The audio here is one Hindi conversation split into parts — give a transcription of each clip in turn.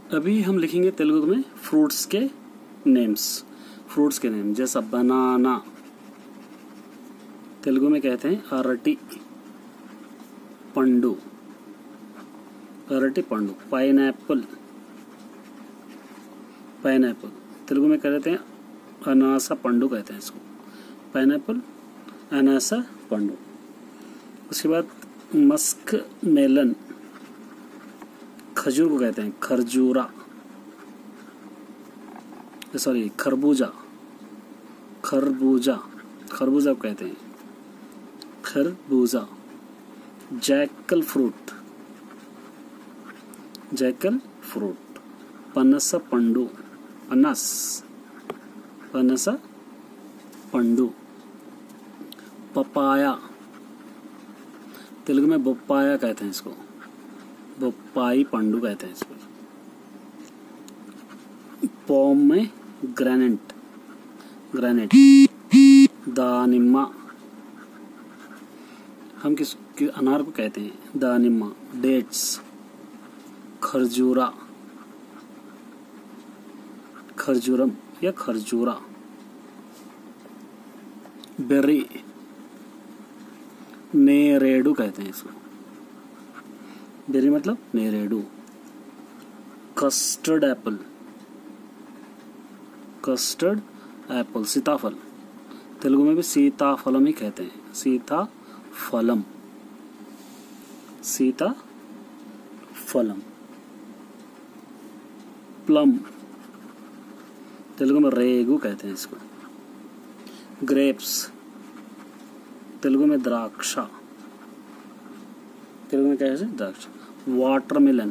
अभी हम लिखेंगे तेलुगु में फ्रूट्स के नेम्स। फ्रूट्स के नेम जैसा बनाना, तेलुगु में कहते हैं अरटी पंडु, अरटी पंडु। पाइनएप्पल, पाइनएप्पल तेलुगु में कहते हैं अनासा पंडु कहते हैं इसको, पाइनएप्पल अनासा पंडु। उसके बाद मस्क मेलन, खजूर को कहते हैं खरजूरा, सॉरी खरबूजा, खरबूजा, खरबूजा को कहते हैं खरबूजा। Jackal fruit, jackal fruit. पनस पंडु, पनस, पनस पंडु। पपाया, तेलुगु में बोप्पाया कहते हैं इसको, बोप्पाई पंडु कहते हैं इसको। पोम में ग्रेनेट, ग्रेनेट। दानिम्मा, हम किस अनार को कहते हैं दानिम्मा। डेट्स, खरजूरा, खरजूरम या खरजूरा। बेरी, नेरेडू कहते हैं इसको, बेरी मतलब नेरेडू। Custard apple, custard apple. सीताफल, तेलुगु में भी सीताफलम ही कहते हैं, सीताफलम, सीताफलम। प्लम, तेलुगु में रेगू कहते हैं इसको। ग्रेप्स, तेलुगु में द्राक्षा, तेलुगु में कहते हैं द्राक्षा। Watermelon,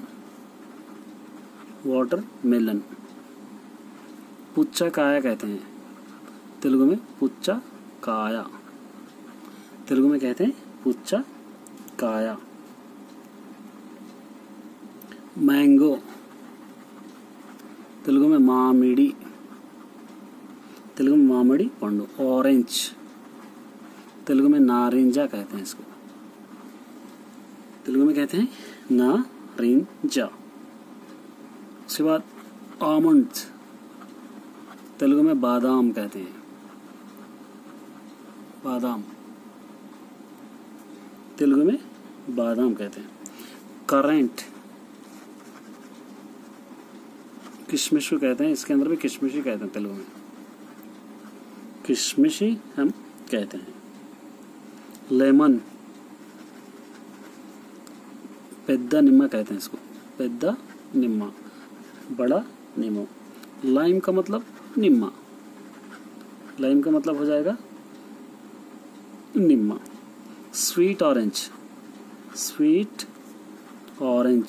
watermelon. पुच्चा काया कहते हैं, तेलुगु में पुच्चा काया, तेलुगु में कहते हैं पुच्चा काया। मैंगो, तेलुगु में मामिडी, तेलुगु में मामिडी पंडु। ऑरेंज, तेलुगु में नारिंजा कहते हैं इसको, तेलुगु में कहते हैं नारिंजा। उसके बाद आमंड्स, तेलुगु में बादाम कहते हैं, बादाम, तेलुगु में बादाम कहते हैं। करेंट, किशमिश को कहते हैं, इसके अंदर भी किशमिश ही कहते हैं तेलुगु में, किशमिश ही हम कहते हैं। लेमन, पेद्दा निम्मा कहते हैं इसको, पेद्दा निम्मा, बड़ा नींबू। लाइम का मतलब निम्मा, लाइम का मतलब हो जाएगा निम्मा। Sweet orange, sweet orange,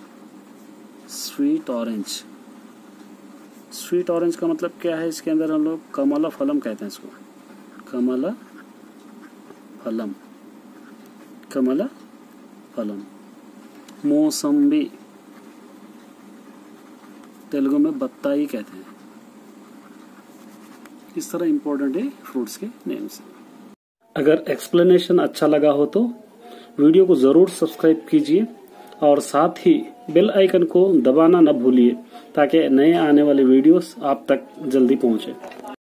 sweet orange. Sweet orange का मतलब क्या है, इसके अंदर हम लोग कमला फलम कहते हैं इसको, कमला फलम, कमला फलम। मौसम्बी, तेलुगु में बत्ताई कहते हैं। इस तरह इंपॉर्टेंट है फ्रूट्स के नेम्स। अगर एक्सप्लेनेशन अच्छा लगा हो तो वीडियो को जरूर सब्सक्राइब कीजिए और साथ ही बेल आइकन को दबाना न भूलिए ताकि नए आने वाले वीडियोस आप तक जल्दी पहुंचे।